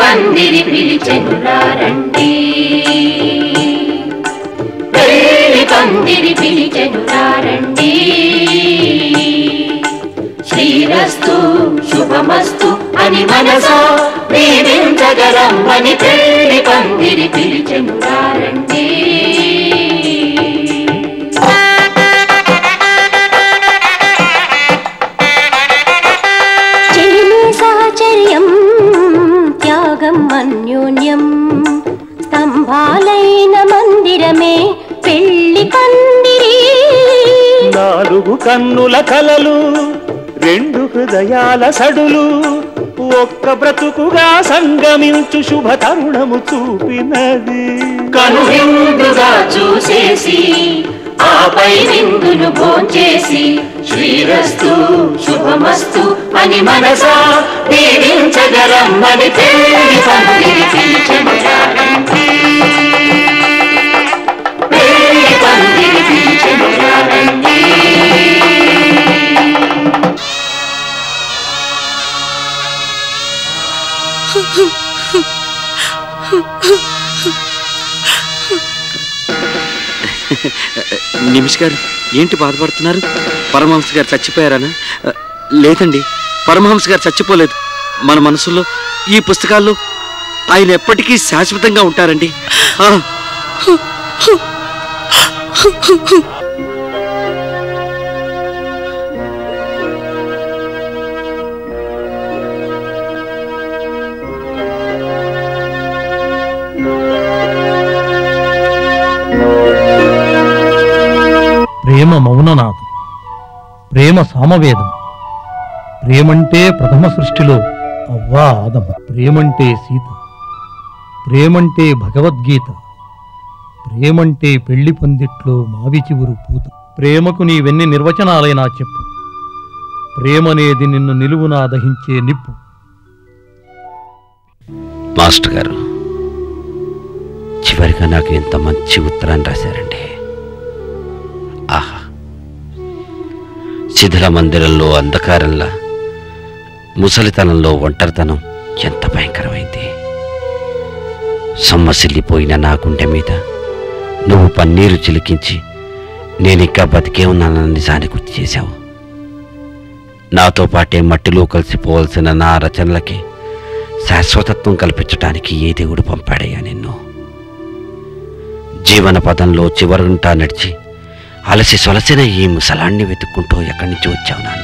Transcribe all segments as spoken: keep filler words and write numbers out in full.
పందిరి పిలిచెను రండి, పెళ్లి పందిరి పిలిచెను రండి. శ్రీరస్తు శుభమస్తు అని మనసా దీవించగరమ్మని పెళ్లి పందిరి పిలిచెను రండి. అన్యోన్యం స్తంభాలైన మందిరమే పెళ్లి పందిరి. నాలుగు కన్నుల కలలు, రెండు హృదయాల సడులు, ఒక్క బ్రతుకుగా సంగమించు శుభ తరుణము చూపినది. కనువిందుగా చూసేసి ఆపై విందును భోంచేసి శ్రీరస్తు శుభమస్తు అని మనసా దీవించగరమ్మని పెళ్లి పందిరి పిలిచెను రండి, పెళ్లి పందిరి పిలిచెను రండి. నిమిష్ గారు ఏంటి బాధపడుతున్నారు? పరమహంస గారు చచ్చిపోయారనా? లేదండి, పరమహంస గారు చచ్చిపోలేదు. మన మనసులో ఈ పుస్తకాల్లో ఆయన ఎప్పటికీ శాశ్వతంగా ఉంటారండి. ప్రేమ మౌననాథం, ప్రేమ సామవేదం, ప్రేమంటే ప్రథమ సృష్టిలో అవ్వా ఆదం, ప్రేమంటే సీత, ప్రేమంటే భగవద్గీత, ప్రేమంటే పెళ్లి పందిట్లో మావి చివురు పూత. ప్రేమకు నీవెన్ని నిర్వచనాలైనా చెప్పు, ప్రేమనేది నిన్ను నిలువునా దహించే నిప్పు. మాస్టర్ గారు చివరిగా నాకు ఎంత మంచి ఉత్తరాన్ని రాశారండి. ఆహా, శిథిల మందిరంలో అంధకారంలా, ముసలితనంలో ఒంటరితనం ఎంత భయంకరమైంది. సొమ్మసిల్లిపోయిన నా గుండె మీద నువ్వు పన్నీరు చిలికించి నేనింకా బతికే ఉన్నానన్న నిజాన్ని గుర్తు చేశావు. నాతో పాటే మట్టిలో కలిసిపోవలసిన నా రచనలకి శాశ్వతత్వం కల్పించడానికి ఏ దేవుడు పంపాడయ్యా నిన్ను? జీవన పదంలో చివరంటా నడిచి అలసి సొలసిన ఈ ముసలాన్ని వెతుక్కుంటూ ఎక్కడి నుంచి వచ్చావు నాన్న?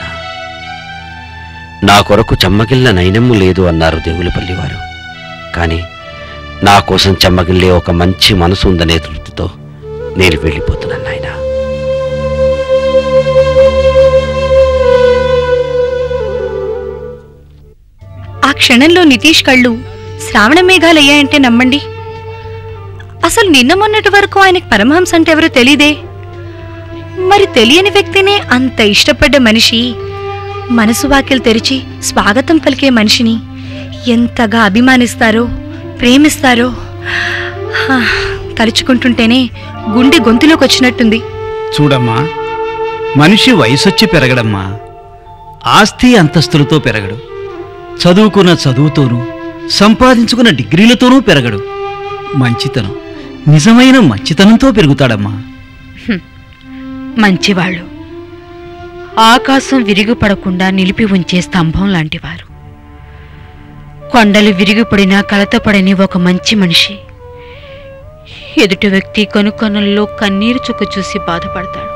నా కొరకు చెమ్మగిల్ల నైనమ్ము లేదు అన్నారు దేవులపల్లి వారు. కానీ నా కోసం చెమ్మగిల్లే ఒక మంచి మనసు ఉందనే తృప్తితో నేను వెళ్ళిపోతున్నాను నాయన. ఆ క్షణంలో నితీష్ కళ్ళు శ్రావణ మేఘాలయ్యాయంటే నమ్మండి. అసలు నిన్న మొన్నటి వరకు ఆయనకు పరమహంస అంటే ఎవరో తెలీదే. మరి తెలియని వ్యక్తినే అంత ఇష్టపడ్డ మనిషి, మనసు వాకిలు తెరిచి స్వాగతం పలికే మనిషిని ఎంతగా అభిమానిస్తారో, ప్రేమిస్తారో తలుచుకుంటుంటేనే గుండె గొంతులోకి వచ్చినట్టుంది. చూడమ్మా, మనిషి వయసొచ్చి పెరగడమ్మా, ఆస్తి అంతస్తులతో పెరగడు, చదువుకున్న చదువుతోనూ సంపాదించుకున్న డిగ్రీలతోనూ పెరగడు. మంచితనం, నిజమైన మంచితనంతో పెరుగుతాడమ్మా. మంచివాళ్ళు ఆకాశం విరిగిపడకుండా నిలిపి ఉంచే స్తంభం లాంటివారు. కొండలు విరిగిపడినా కలతపడని ఒక మంచి మనిషి ఎదుటి వ్యక్తి కనుకన్నుల్లో కన్నీరు చుక్క చూసి బాధపడతాడు.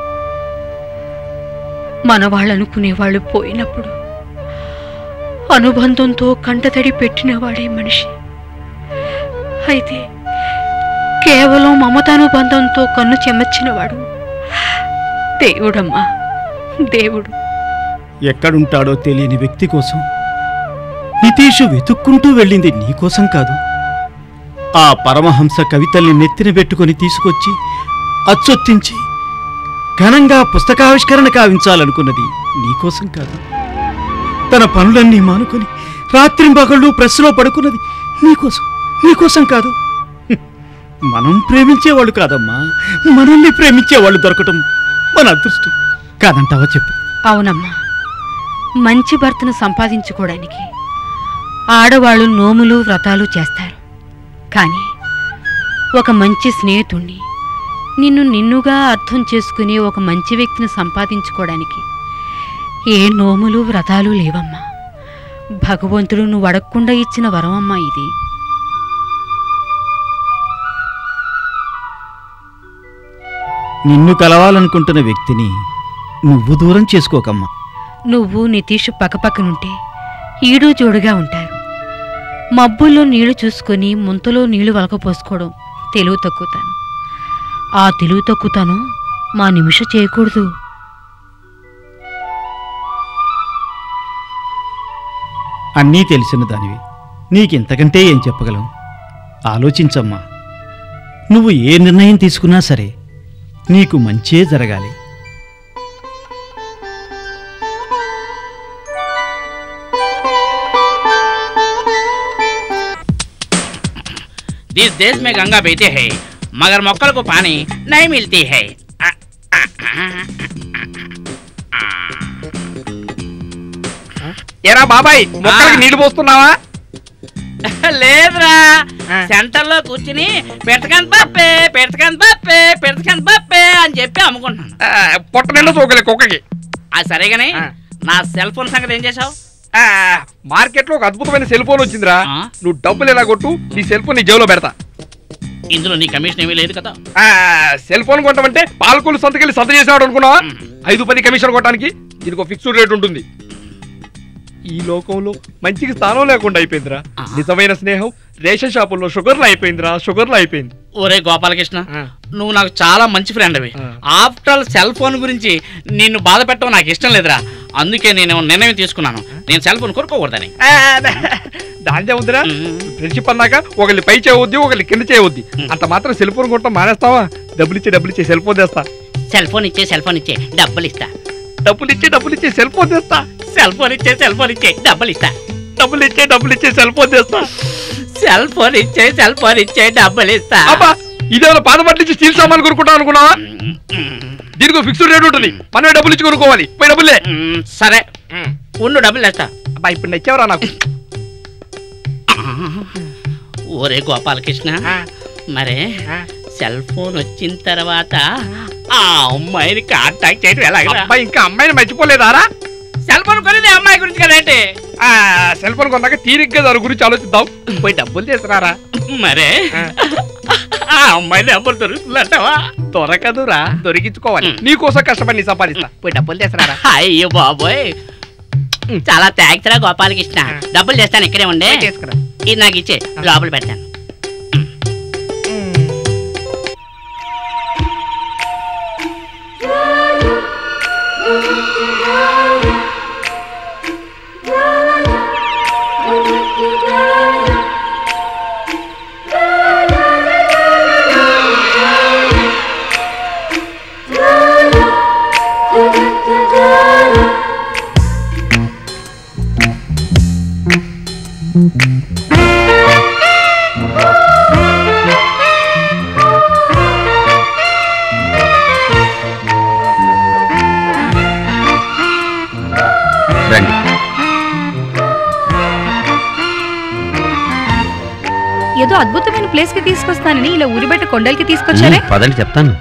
మనవాళ్ళనుకునేవాళ్ళు పోయినప్పుడు అనుబంధంతో కంటతడి పెట్టినవాడే మనిషి. అయితే కేవలం మమతానుబంధంతో కన్ను చెమర్చినవాడు దేవుడమ్మా, దేవుడు. ఎక్కడుంటాడో తెలియని వ్యక్తి కోసం నితీషు వెతుక్కుంటూ వెళ్ళింది నీకోసం కాదు. ఆ పరమహంస కవితల్ని నెత్తిన పెట్టుకుని తీసుకొచ్చి అచ్చొత్తించి ఘనంగా పుస్తకావిష్కరణ కావించాలనుకున్నది నీకోసం కాదు. తన పనులన్నీ మానుకొని రాత్రింబగళ్ళు ప్రెస్లో పడుకున్నది నీకోసం, నీకోసం కాదు. మనం ప్రేమించేవాళ్ళు కాదమ్మా, మనల్ని ప్రేమించేవాళ్ళు దొరకటం మన అదృష్టం. కాదంటావా చెప్పు? అవునమ్మా, మంచి భర్తను సంపాదించుకోవడానికి ఆడవాళ్ళు నోములు వ్రతాలు చేస్తారు. కానీ ఒక మంచి స్నేహితుణ్ణి, నిన్ను నిన్నుగా అర్థం చేసుకునే ఒక మంచి వ్యక్తిని సంపాదించుకోవడానికి ఏ నోములు వ్రతాలు లేవమ్మా. భగవంతుడు నువ్వు అడగకుండా ఇచ్చిన వరమమ్మా ఇది. నిన్ను కలవాలనుకుంటున్న వ్యక్తిని నువ్వు దూరం చేసుకోకమ్మా. నువ్వు నితీష్ పక్కపక్కనుంటే ఈడు జోడుగా ఉంటారు. మబ్బుల్లో నీళ్లు చూసుకొని ముంతలో నీళ్లు వలకపోసుకోవడం తెలివి తక్కుతాను. ఆ తెలివి తక్కుతాను మా నిమిష చేయకూడదు. అన్నీ తెలిసిన దానివి, నీకింతకంటే ఏం చెప్పగలం? ఆలోచించమ్మా. నువ్వు ఏ నిర్ణయం తీసుకున్నా సరే నీకు మంచే జరగాలి. जिस देश में गंगा बहती है मगर मोक्कल को पानी नहीं मिलती है. ఏరా బాబాయ్, మొక్కలకి నీళ్లు పోస్తున్నావా? లేదురా, సెంటర్ లో కూర్చుని పెడతకాని పప్పే పెడతకాని పప్పే పెడతకాని పప్పే అని చెప్పి అమ్ముకుంటున్నాను. పొట్ట నిండా సోకలే కుక్కకి. అది సరేగాని నా సెల్ ఫోన్ సంగతి ఏం చేసావు? మార్కెట్ లో ఒక అద్భుతమైన సెల్ ఫోన్ వచ్చిందిరా. నువ్వు డబ్బులు ఎలా కొట్టు, నీ సెల్ ఫోన్ నీ జేబులో పెడతా. ఇందులో నీ కమిషన్ ఏమీ లేదు కదా. సెల్ ఫోన్ కొంటామంటే పాలకూలు సంతకెళ్ళి సంత చేసేవాడు అనుకున్నావా? ఐదు పది కమిషన్ కొట్టడానికి దీనికి ఒక ఫిక్స్డ్ రేట్ ఉంటుంది. ఈ లోకంలో మంచికి స్థానం లేకుండా అయిపోయిందిరా. నిజమైన స్నేహం రేషన్ షాపుల్లో షుగర్లు అయిపోయిందిరా, షుగర్లు అయిపోయింది. ఒరే గోపాలకృష్ణ, నువ్వు నాకు చాలా మంచి ఫ్రెండ్ అవి. ఆఫ్టర్ ఆల్ సెల్ ఫోన్ గురించి నిన్ను బాధ పెట్టడం నాకు ఇష్టం లేదురా. అందుకే నేను నిర్ణయం తీసుకున్నాను, నేను సెల్ ఫోన్ కొనుక్కోకూడదని. దాంట్లో ఉందిరా, ఫ్రెండ్షిప్ అన్నాక ఒకళ్ళు పై చేయవద్ది, ఒకళ్ళు కింద చేయవద్ది. అంత మాత్రం సెల్ ఫోన్ కొట్టడం మానేస్తావా? డబ్బులు ఇచ్చే డబ్బులు ఇచ్చే సెల్ ఫోన్ తెస్తా. సెల్ ఫోన్ ఇచ్చే సెల్ ఫోన్ ఇచ్చే డబ్బులు ఇస్తా. డబ్బులు ఇచ్చే డబ్బులు ఇచ్చే సెల్ ఫోన్ తెస్తా. సెల్ ఫోన్ ఇచ్చే సెల్ ఫోన్ ఇచ్చే డబ్బులు ఇస్తా. డబ్బులు ఇచ్చే డబ్బులు ఇచ్చే సెల్ ఫోన్ తెస్తా. సెల్ ఫోన్ ఇచ్చే సెల్ ఫోన్ ఇచ్చే డబ్బులు ఇస్తా. అబ్బా, ఇదేమైనా పాత బట్టలు ఇచ్చి స్టీల్ సామాన్లు కొనుక్కుంటాం అనుకున్నావా? దీనికి ఫిక్స్డ్ రేట్ ఉంటుంది, మనమే డబ్బులు ఇచ్చి కొనుక్కోవాలి. పోయి డబ్బులే. సరే ఉండు, డబ్బులు వేస్తా. అబ్బా, ఇప్పుడు నచ్చావరా నాకు. ఓరే గోపాలకృష్ణ, మరే సెల్ ఫోన్ వచ్చిన తర్వాత ఆ అమ్మాయిని కాంటాక్ట్ చేయడం ఎలాగా? అబ్బాయి, ఇంకా అమ్మాయిని మర్చిపోలేదారా? సెల్ ఫోన్ కొనేది అమ్మాయి గురించి కదేంటి? సెల్ ఫోన్ కొన్నాక తీరిగ్గా దాని గురించి ఆలోచిద్దాం. పోయి డబ్బులు తీసుకురారా. మరే ఆ అమ్మాయి డబ్బులు దొరుకుతుందంటావా? దొరకదురా, దొరికించుకోవాలి. నీకోసం కష్టపడి సంపాదిస్తా. పోయి డబ్బులు తీసుకురారా. అయ్యో బాబోయ్, చాలా థ్యాంక్స్ రా గోపాలకృష్ణ. డబ్బులు చేస్తాను, ఇక్కడే ఉండే. ఇది నాకు ఇచ్చే, లోపల పెడతాను. ఏదో అద్భుతమైన ప్లేస్ కి తీసుకొస్తానని ఇలా ఊరిబెట్ట కొండలకి తీసుకొచ్చారే. పదండి చెప్తాను.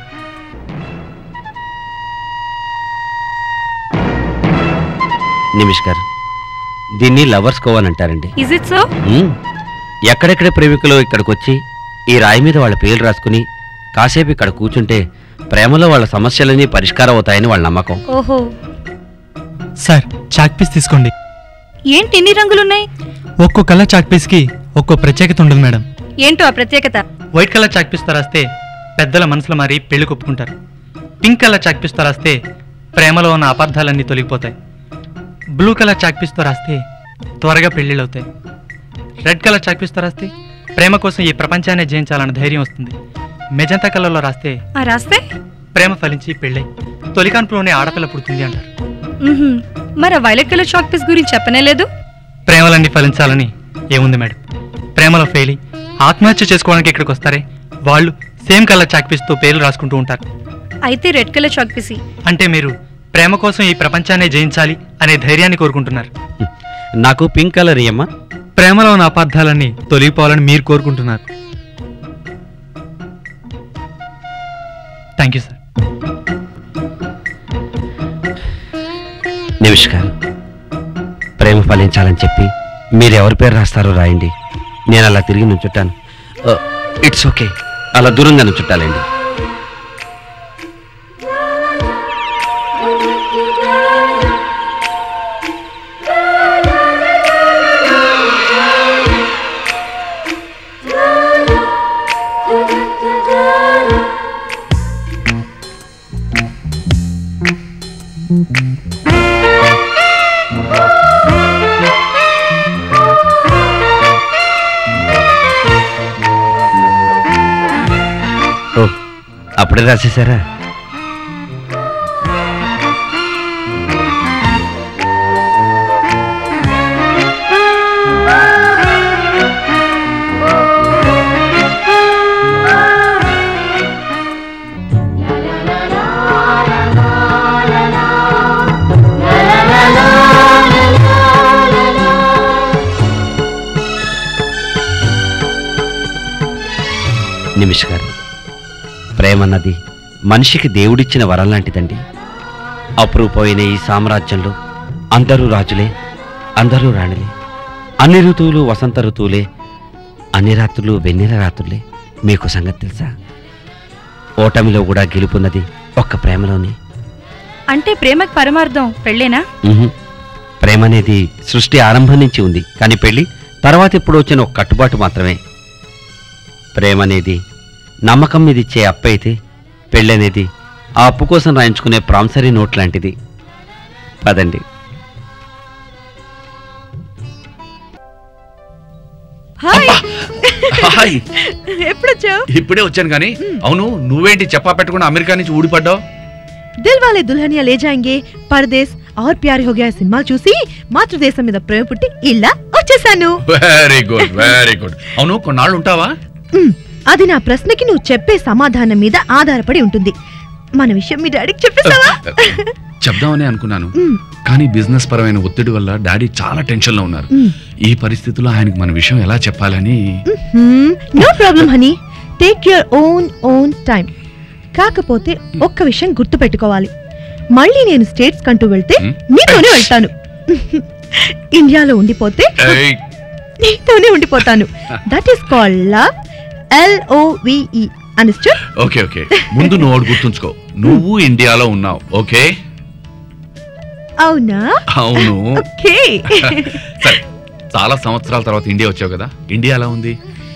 నిమిష్ గారు, దీన్ని లవర్స్ కోవన్ అంటారండి. Is it so? ఎక్కడెక్కడ ప్రేమికులు ఇక్కడికి వచ్చి ఈ రాయి మీద వాళ్ళ పేర్లు రాసుకుని కాసేపు ఇక్కడ కూర్చుంటే ప్రేమలో వాళ్ళ సమస్యలన్నీ పరిష్కారం అవుతాయని వాళ్ళ నమ్మకం. ఓహో. సార్, చాక్ పీస్ తీసుకోండి. ఏంటి ఇన్ని రంగులున్నాయి? ఒక్కో కలర్ చాక్ పీస్ కి ఒక్కో ప్రత్యేకత ఉంటుంది మేడం. ఏంటో ఆ ప్రత్యేకత? వైట్ కలర్ చాక్ పీస్ తో రాస్తే పెద్దల మనసులో మారి పెళ్లి కొప్పుకుంటారు. పింక్ కలర్ చాక్ పీస్ తో రాస్తే ప్రేమలో ఉన్న అపార్థాలన్నీ తొలగిపోతాయి. బ్లూ కలర్ చాక్ పీస్ తో రాస్తే త్వరగా పెళ్లిళ్ళు అవుతాయి. రెడ్ కలర్ చాక్ పీస్ తో రాస్తే ప్రేమ కోసం ఈ ప్రపంచాన్ని జయించాలన్న ధైర్యం వస్తుంది. మెజంతా కలర్లో రాస్తే ఆ రాస్తే ప్రేమ ఫలించి పెళ్ళై తొలికాన్పులోనే ఆడపిల్ల పుడుతుంది అంటారు. మరి వైలెట్ కలర్ చాక్ పీస్ గురించి చెప్పనే లేదు. ప్రేమలన్నీ ఫలించాలని ఏముంది మేడం? ప్రేమలో ఫెయిల్ ఆత్మహత్య చేసుకోవడానికి ఇక్కడికి వస్తారే వాళ్ళు సేమ్ కలర్ చాక్ పీస్ తో పేర్లు రాసుకుంటూ ఉంటారు. అయితే రెడ్ కలర్ చాక్ పీస్ అంటే మీరు ప్రేమ కోసం ఈ ప్రపంచాన్ని జయించాలి అనే ధైర్యాన్ని కోరుకుంటున్నారు. నాకు పింక్ కలర్ ఇయ్యమ్మా. ప్రేమలో ఉన్న అపార్థాలన్నీ తొలగిపోవాలని మీరు కోరుకుంటున్నారు. Thank you sir. నిమిష్ గారు, ప్రేమ ఫలించాలని చెప్పి మీరు ఎవరి పేరు రాస్తారో రాయండి. నేను అలా తిరిగి నుంచుంటాను. ఇట్స్ ఓకే, అలా దూరంగా నుంచుంటాలండి. అప్పుడే రాసేసారా? నిమిష్ గారు, ప్రేమన్నది మనిషికి దేవుడిచ్చిన వరం లాంటిదండి. అపురూపమైన ఈ సామ్రాజ్యంలో అందరూ రాజులే, అందరూ రాణులే. అన్ని ఋతువులు వసంత ఋతువులే, అన్ని రాత్రులు వెన్నెల రాత్రులే. మీకు సంగతి తెలుసా? ఓటమిలో కూడా గెలుపున్నది ఒక్క ప్రేమలోనే. అంటే ప్రేమకి పరమార్థం పెళ్ళేనా? ప్రేమ అనేది సృష్టి ఆరంభం నుంచి ఉంది, కానీ పెళ్లి తర్వాత ఎప్పుడు వచ్చిన ఒక కట్టుబాటు మాత్రమే. ప్రేమ అనేది నమ్మకం మీద ఇచ్చే అప్పు అయితే, పెళ్ళనేది ఆ అప్పు కోసం రాయించుకునే ప్రామిసరీ నోట్ లాంటిది. పదండి. ఎప్పుడొచ్చావు? ఇప్పుడే వచ్చాను కానీ, అవును నువ్వేంటి చెప్పా పెట్టకుండా అమెరికా నుంచి ఊడిపడ్డావు? దిల్ వాలే దుల్హనియా లే జాయింగే, పరదేశ్ और प्यार हो गया సినిమా చూసి మాతృదేశం మీద ప్రేమ పుట్టి ఇలా వచ్చేసాను. Very good very good. అవును కొన్నాళ్ళు ఉంటావా? అది నా ప్రశ్నకి నువ్వు చెప్పే సమాధానం మీద ఆధారపడి ఉంటుంది. మన విషయం మీ డాడీకి చెప్పేసావా? చెప్దామని అనుకున్నాను, కానీ బిజినెస్ పరమైన ఒత్తిడి వల్ల డాడీ చాలా టెన్షన్ లో ఉన్నారు. ఈ పరిస్థితుల్లో ఆయనకి మన విషయం ఎలా చెప్పాలని. No problem honey, take your own own time. కాకపోతే ఒక్క విషయం గుర్తు పెట్టుకోవాలి, మళ్ళీ నేను స్టేట్స్ కంటూ వెళ్తే నీతోనే వెళ్తాను. ఇండియాలో ఉండిపోతే నీతోనే ఉండిపోతాను. That is called love. L O V E. Understand? Okay okay. ముందు నువ్వు గుర్తుంచుకో, నువ్వు ఇండియాలో ఉన్నావు. ఓకే? అవునా? అవును. ఓకే. సరే, చాలా సంవత్సరాల తర్వాత ఇండియా వచ్చావు కదా, ఇండియా ఎలా ఉంది?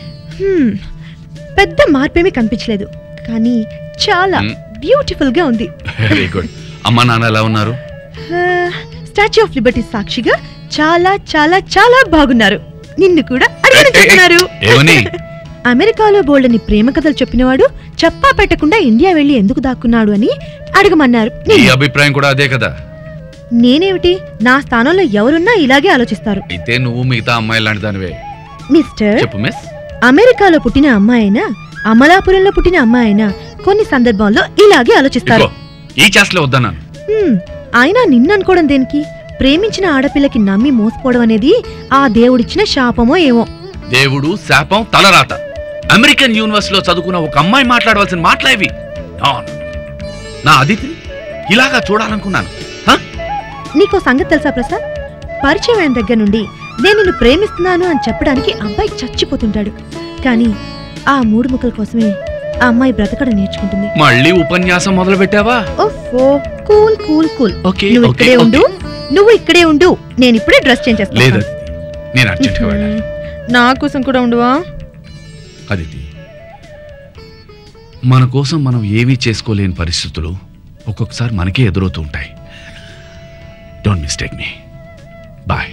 పెద్ద మార్పేమీ కనిపించలేదు, కానీ చాలా బ్యూటిఫుల్ గా ఉంది. Very good. అమ్మా నాన్న ఎలా ఉన్నారు? స్టాచ్యూ ఆఫ్ లిబర్టీ సాక్షిగా చాలా చాలా చాలా బాగున్నారు. నిన్ను కూడా అడిగిన చెప్తున్నారు. అమెరికాలో బోల్డని ప్రేమ కథలు చెప్పినవాడు చెప్పా పెట్టకుండా ఇండియా వెళ్లి ఎందుకు దాక్కున్నాడు అని అడగమన్నారు. నీ అభిప్రాయం కూడా అదే కదా? నేనేమిటి, నా స్థానంలో ఎవరున్నా ఇలాగే ఆలోచిస్తారు. అయితే నువ్వు మిగతా అమ్మాయి లాంటి దానివే. మిస్టర్, చెప్పు మిస్. అమెరికాలో పుట్టిన అమ్మాయి అయినా అమలాపురంలో పుట్టిన అమ్మాయి అయినా కొన్ని సందర్భాల్లో ఇలాగే ఆలోచిస్తారు. ఈ చేస్తలే వద్దన్నాను. అయినా నిన్ననుకోవడం దేనికి? ప్రేమించిన ఆడపిల్లకి నమ్మి మోసపోవడం అనేది ఆ దేవుడిచ్చిన శాపమో ఏమో. దేవుడు శాపం తలరాత. అమెరికన్ యూనివర్సిటీలో చదువుకున్న ఒక అమ్మాయి మాట్లాడవలసిన మాట్లాడేవి. నా అదితిని ఇలాగా చూడాలనుకున్నాను. నీకో సంగతి తెలుసా ప్రసాద్? పరిచయం అయిన దగ్గర నుండి నేను నిన్ను ప్రేమిస్తున్నాను అని చెప్పడానికి అబ్బాయి చచ్చిపోతుంటాడు, కానీ ఆ మూడు ముక్కల కోసమే ఆ అమ్మాయి బ్రతకడం నేర్చుకుంటుంది. మళ్ళీ ఉపన్యాసం మొదలు పెట్టావా? ఓఫో, కూల్ కూల్ కూల్. నువ్వు ఇక్కడే ఉండు, నువ్వు ఇక్కడే ఉండు. నేను ఇప్పుడే డ్రెస్ చేంజ్ చేస్తాను. లేదు, నేను అర్జెంట్గా వెళ్ళాలి. నా కోసం కూడా ఉండువా? అదితి, మన కోసం మనం ఏమీ చేసుకోలేని పరిస్థితులు ఒక్కొక్కసారి మనకే ఎదురవుతూ ఉంటాయి. Don't mistake me. బాయ్.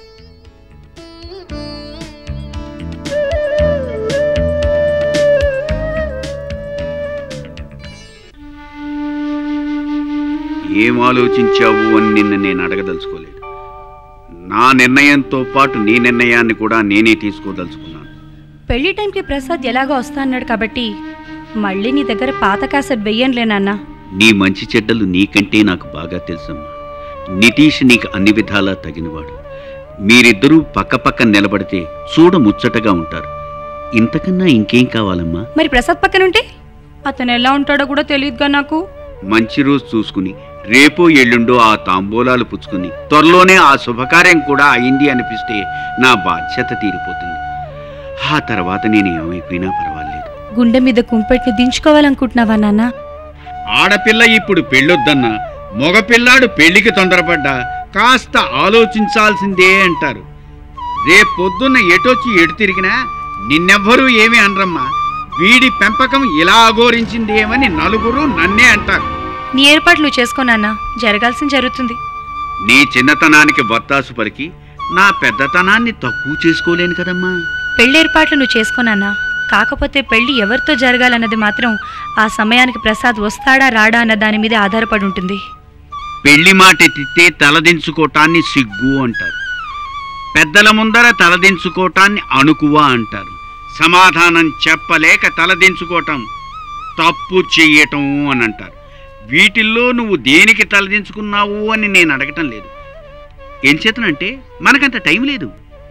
ఏం ఆలోచించావు అని నిన్ను నేను అడగదలుచుకోలేదు. నా నిర్ణయంతో పాటు నీ నిర్ణయాన్ని కూడా నేనే తీసుకోదలుచుకున్నాను. పెళ్లి టైంకి ప్రసాద్ ఎలాగో వస్తా అన్నాడు కాబట్టి మళ్ళీ నీ దగ్గర పాత కాసెట్ వెయ్యనులేనన్నా. నీ మంచి చెడ్డలు నీకంటే నాకు బాగా తెలుసమ్మా. నితీష్ నీకు అన్ని విధాలా తగినవాడు. మీరిద్దరూ పక్కపక్క నిలబడితే చూడ ముచ్చటగా ఉంటారు. ఇంతకన్నా ఇంకేం కావాలమ్మా? మరి ప్రసాద్ పక్కనుంటే అతను ఎలా ఉంటాడో కూడా తెలియదుగా నాకు. మంచి రోజు చూసుకుని రేపో ఎల్లుండో ఆ తాంబూలాలు పుచ్చుకుని త్వరలోనే ఆ శుభకార్యం కూడా అయింది అనిపిస్తే నా బాధ్యత తీరిపోతుంది. ఆ తర్వాత నేను ఏమైపోయినా పర్వాలేదు. గుండె మీద కుంపెట్టి దించుకోవాలనుకుంటున్నావా నాన్న? ఆడపిల్ల ఇప్పుడు పెళ్ళొద్దన్నా, మగపిల్లాడు పెళ్లికి తొందరపడ్డా కాస్త ఆలోచించాల్సిందే అంటారు. రేపొద్దున్న ఎటొచ్చి ఎటు తిరిగినా నిన్నెవ్వరూ ఏమీ అనరమ్మా. వీడి పెంపకం ఇలా అఘోరించిందేమని నలుగురు నన్నే అంటారు. నీ ఏర్పాట్లు చేసుకో నాన్న, జరగాల్సింది జరుగుతుంది. నీ చిన్నతనానికి బత్తాసు పలికి నా పెద్దతనాన్ని తక్కువ చేసుకోలేను కదమ్మా. పెళ్లి ఏర్పాట్లు నువ్వు చేసుకో నాన్న. కాకపోతే పెళ్లి ఎవరితో జరగాలన్నది మాత్రం ఆ సమయానికి ప్రసాద్ వస్తాడా రాడా అన్న దాని మీద ఆధారపడి ఉంటుంది. పెళ్లి మాట ఎత్తితే తలదించుకోవటాన్ని సిగ్గు అంటారు. పెద్దల ముందర తలదించుకోవటాన్ని అణుకువ అంటారు. సమాధానం చెప్పలేక తలదించుకోవటం తప్పు చెయ్యటం అని అంటారు. వీటిల్లో నువ్వు దేనికి తలదించుకున్నావు అని నేను అడగటం లేదు. ఏం చేతనంటే మనకంత టైం లేదు.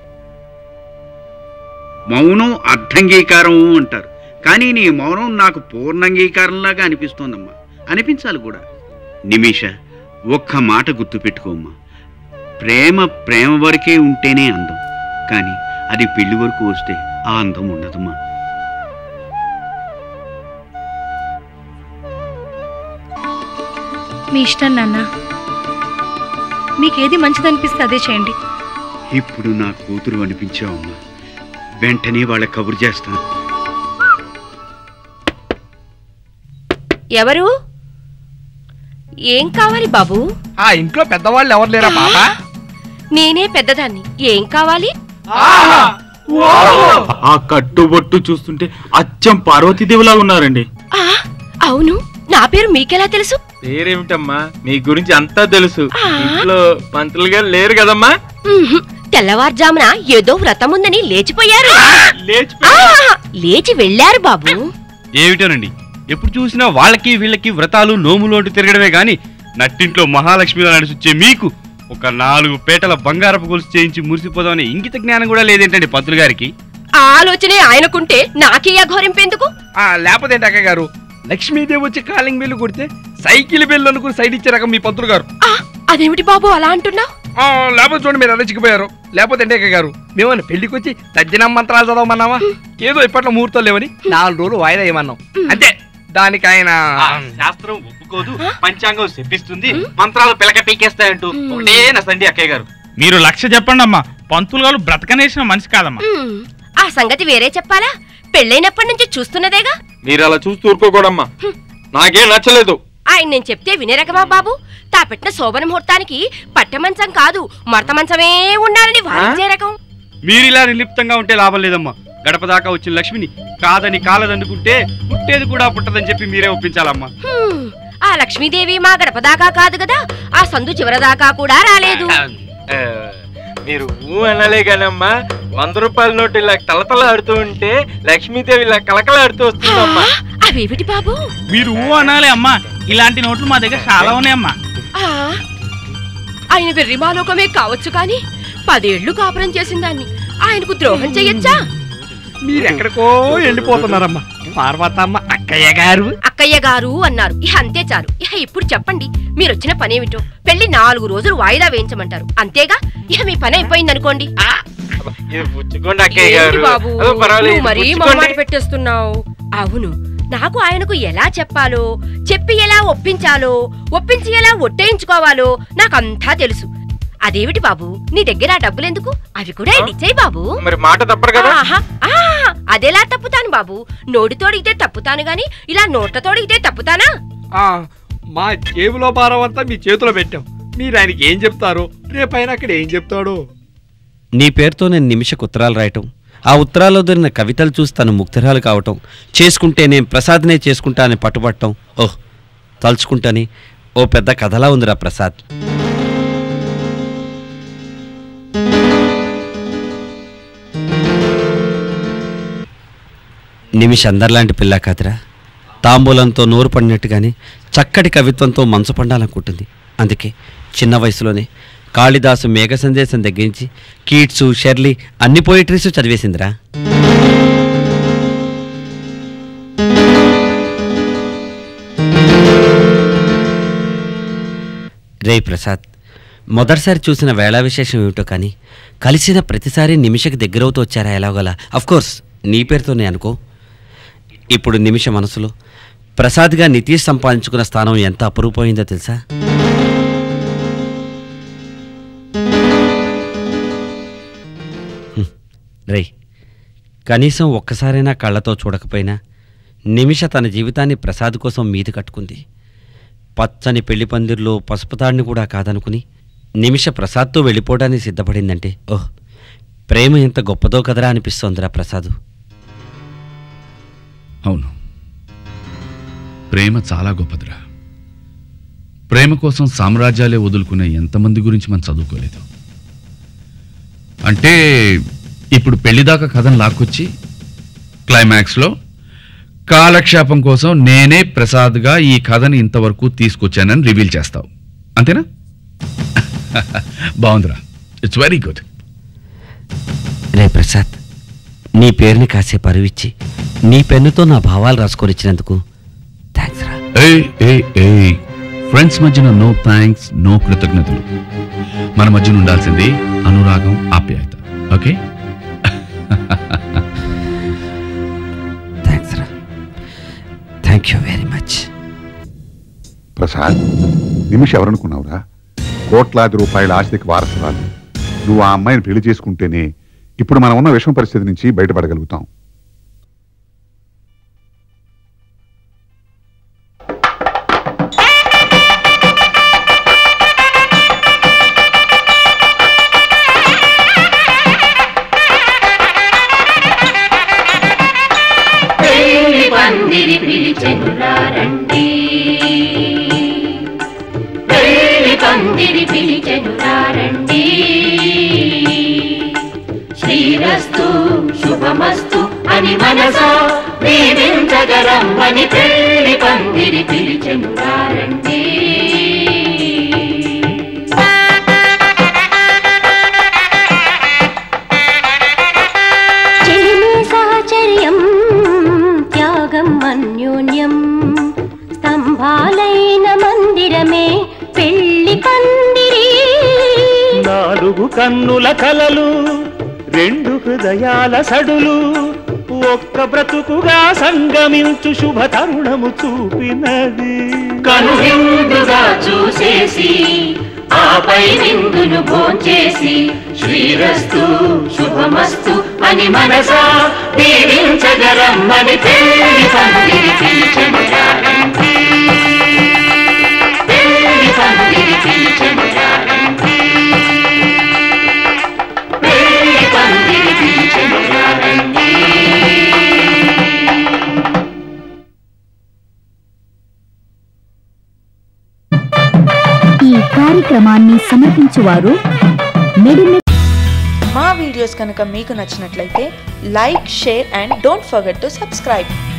మౌనం అర్ధంగీకారం అంటారు. కానీ నీ మౌనం నాకు పూర్ణంగీకారంలాగా అనిపిస్తోందమ్మా. అనిపించాలి కూడా. నిమిష, ఒక్క మాట గుర్తుపెట్టుకోమ్మా. ప్రేమ ప్రేమ వరకే ఉంటేనే అందం. కానీ అది పెళ్లి వరకు వస్తే ఆ అందం ఉండదమ్మా. మీ ఇష్టం నాన్న, మీకేది మంచిదనిపిస్తే అదే చేయండి. ఇప్పుడు నా కూతురు అనిపించావమ్మా. వెంటనే వాళ్ళ కబురు చేస్తాను. ఎవరు? ఏం కావాలి బాబు? ఆ ఇంట్లో పెద్దవాళ్ళు ఎవరు లేరా పాప? నేనే పెద్దదాన్ని. ఏం కావాలి? ఆ కట్టుబొట్టు చూస్తుంటే అచ్చం పార్వతీదేవిలా ఉన్నారండి. అవును, నా పేరు మీకెలా తెలుసు? పేరేమిటమ్మా? మీ గురించి అంతా తెలుసు. ఇంట్లో మంత్రులు గారు లేరు కదమ్మా? తెల్లవారుజామున ఏదో వ్రతం ఉందని లేచిపోయారు. లేచి వెళ్ళారు బాబు. ఏమిటోనండి, ఎప్పుడు చూసినా వాళ్ళకి వీళ్ళకి వ్రతాలు నోములు అంటూ తిరగడమే గాని నట్టింట్లో మహాలక్ష్మిగా నడిచొచ్చే మీకు ఒక నాలుగు పేటల బంగారపు గొలుసు చేయించి మురిసిపోదామనే ఇంగిత జ్ఞానం కూడా లేదేంటండి పంతులు గారికి? ఆలోచనే ఆయనకుంటే నాకే అఘోరింపెందుకు? లేకపోతే అక్కయ్య గారు, లక్ష్మీదేవి వచ్చి కాలింగ్ బెల్లు కొడితే సైకిల్ బెల్లు అనుకుని సైడ్ ఇచ్చే రకం మీ పంతులు గారు. అదేమిటి బాబు అలా అంటున్నావు? లేకపోతే చూడండి, మీరు అరచికిపోయారు. లేకపోతే అంటే అక్కయ్య గారు, మేమన్నా పెళ్లికి వచ్చి తజ్జనం మంత్రాలు చదవమన్నావా? ఏదో ఇప్పట్లో ముహూర్తాలు లేవని నాలుగు రోజులు వాయిదా ఏమన్నాం అంతే. దానికి ఆయన శాస్త్రం ఒప్పుకోదు, పంచాంగం చెప్పిస్తుంది, మంత్రాలు పిలక పీకేస్తాయంటూ ఒకటే నసండి అక్కయ్య గారు. మీరు లక్ష్య చెప్పండి అమ్మా. పంతులు గారు బ్రతకనేసిన మనిషి కాదమ్మా. ఆ సంగతి వేరే చెప్పాలా? పెళ్ళైనప్పటి నుంచి చూస్తున్నదేగా. మీరు అలా చూస్తూ ఊరుకోకూడమ్మా. నాకేం నచ్చలేదు. ఆయన నేను చెప్తే వినే రకమా బాబు? తా పెట్టిన శోభన ముహూర్తానికి పట్టె మంచం కాదు మడత మంచమే ఉండాలని వారించే రకం. మీరిలా నిర్లిప్తంగా ఉంటే లాభం లేదమ్మా. గడప దాకా వచ్చిన లక్ష్మిని కాదని కాలదండుకుంటే పుట్టేది కూడా పుట్టదని చెప్పి మీరే ఒప్పించాలమ్మా. ఆ లక్ష్మీదేవి మా గడప దాకా కాదు కదా, ఆ సందు చివర దాకా కూడా రాలేదు. మీరు ఊ అనలే కానమ్మా. వంద రూపాయల నోటు ఇలా తలతల ఆడుతూ ఉంటే లక్ష్మీదేవి ఇలా కలకలాడుతూ వస్తుందమ్మా. అవేమిటి బాబు? మీరు ఊ అనాలి అమ్మా. ఇలాంటి నోట్లు మా దగ్గర చాలా ఉన్నాయమ్మా. ఆయన వెర్రిమాలోకమే కావచ్చు కానీ పదేళ్లు కాపురం చేసిన దాన్ని ఆయనకు ద్రోహం చెయ్యొచ్చా? మీరెక్కడికో వెళ్ళిపోతున్నారమ్మా. పార్వతమ్మ అక్కయ్య గారు అక్కయ్య గారు అన్నారు. ఇహ అంతే చాలు. ఇహ ఇప్పుడు చెప్పండి, మీరు వచ్చిన పనేమిటో? పెళ్లి నాలుగు రోజులు వాయిదా వేయించమంటారు అంతేగా? ఇహ మీ పని అయిపోయింది అనుకోండి. బాబు మరీ మొహమాట పెట్టేస్తున్నావు. అవును, నాకు ఆయనకు ఎలా చెప్పాలో, చెప్పి ఎలా ఒప్పించాలో, ఒప్పించి ఎలా ఒట్టేయించుకోవాలో నాకంతా తెలుసు. అదేమిటి బాబు, నీ దగ్గర డబ్బులెందుకు? అవి కూడా ఇచ్చేయి బాబు. మరి మాట తప్పరు కదా? అదెలా తప్పుతాను బాబు? నోటి తోడిగితే తప్పుతాను గాని ఇలా నోట్ల తోడిగితే తప్పుతానా? మా జేబులో భారం అంతా మీ చేతిలో పెట్టాం. మీరు ఆయనకి ఏం చెప్తారో, రేపైన అక్కడ ఏం చెప్తాడో. నీ పేరుతో నేను నిమిషకు ఉత్తరాలు రాయటం, ఆ ఉత్తరాల్లో దొరికిన కవితలు చూసి తను ముక్తిరాలు కావటం, చేసుకుంటే నేను ప్రసాద్నే చేసుకుంటా అని పట్టుబట్టం, ఓహ్ తలుచుకుంటాని ఓ పెద్ద కథలా ఉందిరా ప్రసాద్. నిమిష అందరిలాంటి పిల్ల కాదురా. తాంబూలంతో నోరు పడినట్టుగానే చక్కటి కవిత్వంతో మనసు పండాలనుకుంటుంది. అందుకే చిన్న వయసులోనే కాళిదాసు మేఘ సందేశం దగ్గర నుంచి కీట్సు షెర్లీ అన్ని పోయిటరీస్ చదివేసిందిరా. రే ప్రసాద్, మొదటిసారి చూసిన వేళా విశేషం ఏమిటో కానీ కలిసిన ప్రతిసారి నిమిషకి దగ్గరవుతూ వచ్చారా ఎలాగోలా. అఫ్కోర్స్ నీ పేరుతోనే అనుకో. ఇప్పుడు నిమిష మనసులో ప్రసాద్గా నితీష్ సంపాదించుకున్న స్థానం ఎంత అపురూపోయిందో తెలుసా? రేయ్, కనీసం ఒక్కసారైనా కళ్ళతో చూడకపోయినా నిమిష తన జీవితాన్ని ప్రసాద్ కోసం మీది కట్టుకుంది. పచ్చని పెళ్లి పందిర్లో పసుపుతాడిని కూడా కాదనుకుని నిమిష ప్రసాద్తో వెళ్ళిపోవడానికి సిద్ధపడిందంటే ఓహ్, ప్రేమ ఎంత గొప్పదో కదరా అనిపిస్తోందిరా ప్రసాద్. అవును, ప్రేమ చాలా గొప్పదిరా. ప్రేమ కోసం సామ్రాజ్యాలే వదులుకునే ఎంతమంది గురించి మనం చదువుకోలేదు. అంటే ఇప్పుడు పెళ్లిదాకా కథను లాక్కొచ్చి క్లైమాక్స్లో కాలక్షేపం కోసం నేనే ప్రసాద్గా ఈ కథని ఇంతవరకు తీసుకొచ్చానని రివీల్ చేస్తావు, అంతేనా? బాగుందిరా, ఇట్స్ వెరీ గుడ్. రే ప్రసాద్, నీ పేరుని కాసేపు అరువిచ్చి నీ పెన్నుతో నా భావాలు రాసుకొని ఇచ్చినందుకు థ్యాంక్స్ రా. ఫ్రెండ్స్ మధ్యన నో థ్యాంక్స్, నో కృతజ్ఞతలు. మన మధ్యన ఉండాల్సింది అనురాగం, ఆప్యాయత. ఓకే, థ్యాంక్స్ రా. Thank you very much. Prasad, నిమిష ఎవరనుకున్నావురా? కోట్లాది రూపాయల ఆస్తికి వారసురాలు. నువ్వు ఆ అమ్మాయిని పెళ్లి చేసుకుంటేనే ఇప్పుడు మనం ఉన్న విషమ పరిస్థితి నుంచి బయటపడగలుగుతాం. పందిరి పిలిచెనురారండి, పెళ్లి పందిరి పిలిచెనురారండి. శ్రీరస్తు శుభమస్తు అని మనసా దీవించగరమ్మని పెళ్లి పందిరి పిలిచెనురారండి. అన్యోన్యం స్తంభాలైన మందిరమే పెళ్లి పందిరి. నాలుగు కన్నుల కలలు, రెండు హృదయాల సడులు, ఒక్క బ్రతుకుగా సంగమించు శుభ తరుణము చూపినది. కనువిందుగా చూసేసి ఆపై విందును భోంచేసి శ్రీరస్తు శుభమస్తు అని మనసా దీవించగరమ్మని పెళ్లి పందిరి పిలిచెనురారండి, పెళ్లి పందిరి పిలిచెనురారండి, పెళ్లి పందిరి పిలిచెనురారండి. ఈ కార్యక్రమాన్ని సమర్పించువారు మెడిమిక్. మా వీడియోస్ కనుక మీకు నచ్చినట్లయితే like, share and don't forget to subscribe.